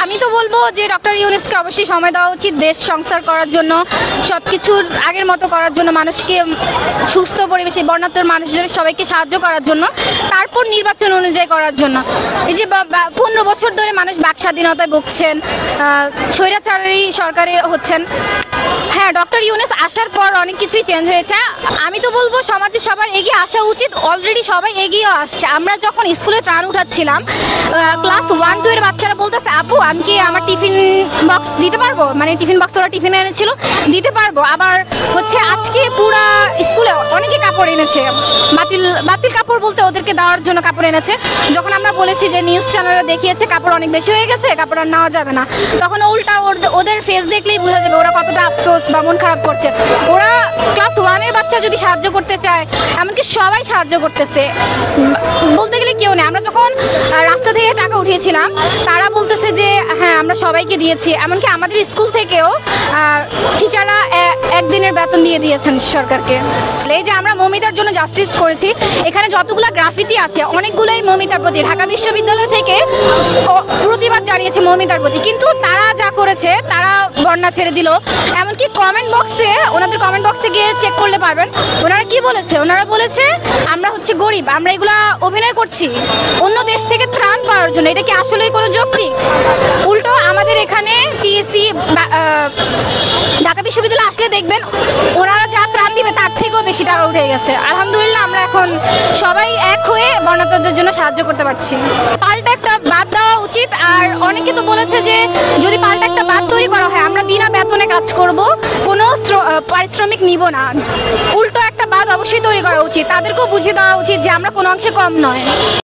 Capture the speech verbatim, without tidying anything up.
আমি তো বলবো যে ডক্টর ইউনূসকে অবশ্যই সময় দেওয়া উচিত দেশ সংস্কার করার জন্য, সব কিছুর আগের মতো করার জন্য, মানুষকে সুস্থ পরিবেশে বর্ণাঢ্য মানুষদের সবাইকে সাহায্য করার জন্য, তারপর নির্বাচন অনুযায়ী করার জন্য। এই যে পনেরো বছর ধরে মানুষ বাক স্বাধীনতায় ভুগছেন, স্বৈরাচারী সরকারে হচ্ছেন। হ্যাঁ, ডক্টর ইউনূস আসার পর অনেক কিছুই চেঞ্জ হয়েছে। আমি তো বলবো সমাজে সবার এগিয়ে আসা উচিত, অলরেডি সবাই এগিয়েও আসছে। আমরা যখন স্কুলে ত্রাণ উঠাচ্ছিলাম, ক্লাস ওয়ান টু এর বাচ্চারা বলতেছে আপু আমি কি আমার টিফিন বক্স দিতে পারবো, মানে টিফিন বক্স ওরা টিফিন এনেছিল দিতে পারবো। আবার হচ্ছে আজকে পুরা স্কুলে অনেকে কাপড় এনেছে, বাতিল বাতিল কাপড় বলতে ওদেরকে দেওয়ার জন্য কাপড় এনেছে। যখন আমরা বলেছি যে নিউজ চ্যানেলে দেখিয়েছে কাপড় অনেক বেশি হয়ে গেছে, কাপড় আর নেওয়া যাবে না, তখন উল্টা ওদের ফেস দেখলেই বোঝা যাবে ওরা কতটা আফসোস বা মন খারাপ করছে। ওরা ক্লাস ওয়ানের বাচ্চা যদি সাহায্য করতে চায়, এমনকি সবাই সাহায্য করতেছে, বলতে গেলে কেউ নেই। আমরা যখন রাস্তা থেকে টাকা উঠিয়েছিলাম তারা বলতেছে যে হ্যাঁ আমরা সবাইকে দিয়েছি, এমনকি আমাদের স্কুল থেকেও টিচাররা একদিনের বেতন দিয়ে দিয়েছেন সরকারকে। এই যে আমরা মৌমিতার জন্য জাস্টিস করেছি, এখানে যতগুলো গ্রাফিতি আছে অনেকগুলোই মৌমিতার প্রতি, ঢাকা বিশ্ববিদ্যালয় থেকে প্রতিবাদ জানিয়েছে মৌমিতার প্রতি, কিন্তু তারা যা করেছে তারা বন্যা ছেড়ে দিল। এমনকি কমেন্ট বক্সে, ওনাদের কমেন্ট বক্সে গিয়ে চেক করলে পারবেন ওনারা কি বলেছে। ওনারা বলেছে আমরা হচ্ছে গরিব, আমরা এগুলা অভিনয় করছি অন্য দেশ থেকে ত্রাণ পাওয়ার জন্য। এটা কি আসলেই কোনো যৌক্তিক? উল্টো আমাদের এখানে টিএসসি ঢাকা বিশ্ববিদ্যালয়ে আসলে দেখবেন ওনারা যা ত্রাণ দিবে তার থেকেও বেশি টাকা উঠে গেছে। আলহামদুলিল্লাহ আমরা এখন সবাই এক হয়ে বন্যার্তদের জন্য সাহায্য করতে পারছি। পাল্টা একটা বাঁধ দেওয়া উচিত। আর অনেকে তো বলেছে যে যদি পাল্টা একটা বাঁধ তৈরি করা হয় আমরা বিনা বেতনে কাজ করব, কোনো পারিশ্রমিক নিব না, উল্টো একটা বাঁধ অবশ্যই তৈরি করা উচিত। তাদেরকেও বুঝিয়ে দেওয়া উচিত যে আমরা কোনো অংশে কম নয়।